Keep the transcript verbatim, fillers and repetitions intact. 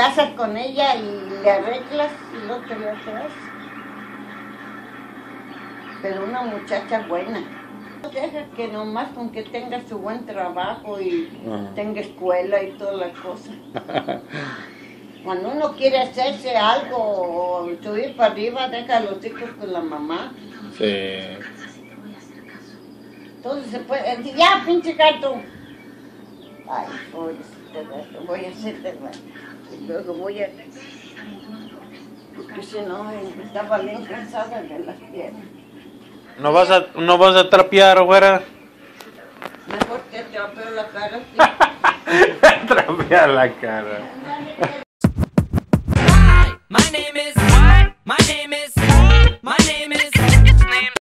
casas con ella y le arreglas y lo que le haces. Pero una muchacha buena. Deja que nomás con que tenga su buen trabajo y uh-huh. tenga escuela y toda la cosa. Cuando uno quiere hacerse algo o subir para arriba, deja a los hijos con la mamá. Sí. Entonces se puede decir, ya, pinche gato. Ay, pobrecito gato, voy a hacerte mal. Y luego voy a... Porque si no, estaba bien cansada de las piernas. ¿No vas a, no vas a trapear afuera? Mejor te trapeo la cara. Trapear la cara. My name is, my name is, my name is